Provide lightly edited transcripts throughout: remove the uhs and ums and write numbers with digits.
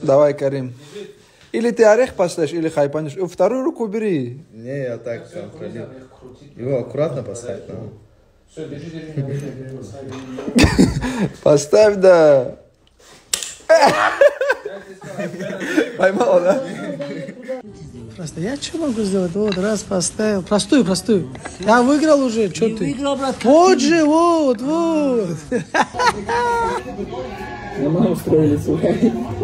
Давай, Карим. Или ты орех поставишь, или хайпанешь. Вторую руку бери. Не, я так там ходил. Его аккуратно поставить надо. Все, держи. Поставь, да. Поймал, да? Просто я что могу сделать? Вот, раз поставил. Простую. Я выиграл уже, что ты? Выиграл, брат. Вот же, вот. Дома устроили, слухай.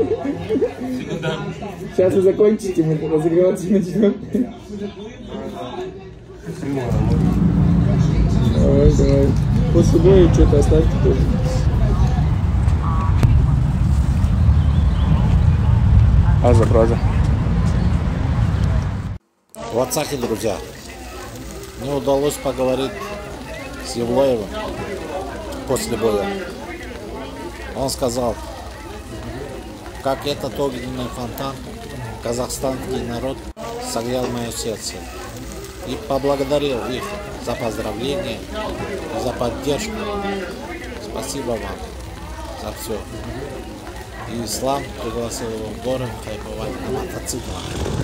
Сейчас вы закончите, мы разогреваться начнем. Давай. После боя что-то оставьте тоже. Проза. В WhatsApp, друзья, мне удалось поговорить с Евлоевым после боя. Он сказал, как этот огненный фонтан, казахстанский народ согрел мое сердце. И поблагодарил их за поздравления, за поддержку. Спасибо вам за все. И Ислам пригласил его в город хайповать на мотоциклах.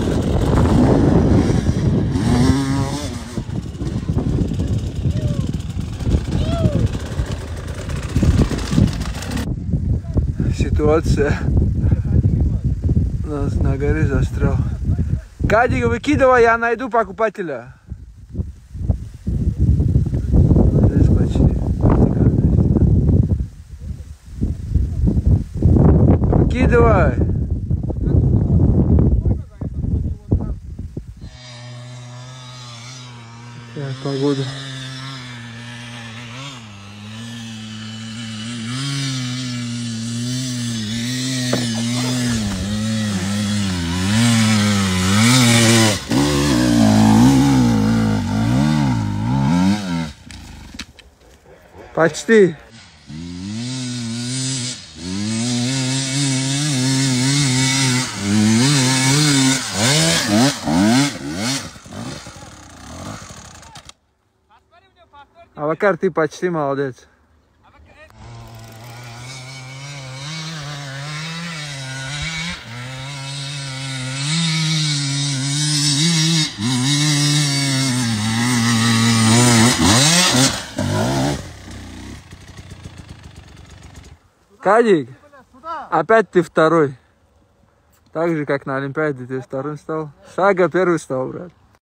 Ситуация у нас на горе застрял. Кадик, выкидывай, я найду покупателя. Здесь почти. Выкидывай. Так, погода. Почти. Авакар, ты почти молодец. Кадик, опять ты второй. Так же, как на Олимпиаде ты вторым стал. Сага первый стал, брат.